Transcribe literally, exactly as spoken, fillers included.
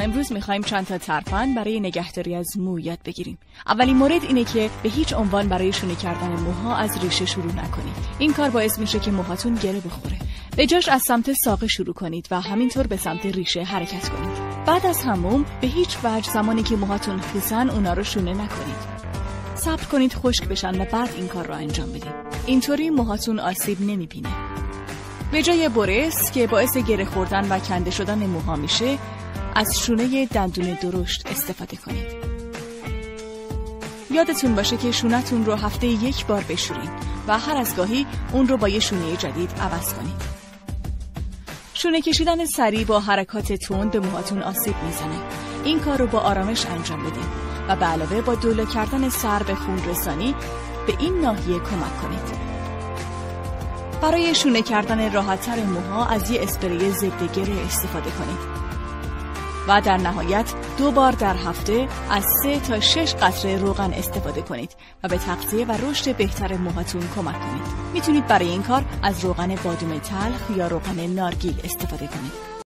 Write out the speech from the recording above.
امروز میخوایم چند تا ترفند برای نگهداری از مو یاد بگیریم. اولین مورد اینه که به هیچ عنوان برای شونه کردن موها از ریشه شروع نکنید. این کار باعث میشه که موهاتون گره بخوره. به جاش از سمت ساقه شروع کنید و همینطور به سمت ریشه حرکت کنید. بعد از حموم به هیچ وجه زمانی که موهاتون خیسن اونا رو شونه نکنید. صبر کنید خشک بشن و بعد این کار رو انجام بدید. اینطوری موهاتون آسیب نمیبینه. به جای برس که باعث گره خوردن و کنده شدن موها میشه، از شونه دندون درشت استفاده کنید. یادتون باشه که شونه‌تون رو هفته یک بار بشورید و هر از گاهی اون رو با یه شونه جدید عوض کنید. شونه کشیدن سریع با حرکات تند به موهاتون آسیب میزنه. این کار رو با آرامش انجام بدید و به علاوه با دوله کردن سر به خون رسانی به این ناحیه کمک کنید. برای شونه کردن راحت‌تر موها از یه اسپری ضد گره استفاده کنید. و در نهایت دو بار در هفته از سه تا شش قطره روغن استفاده کنید و به تغذیه و رشد بهتر موهاتون کمک کنید. میتونید برای این کار از روغن بادام تلخ یا روغن نارگیل استفاده کنید.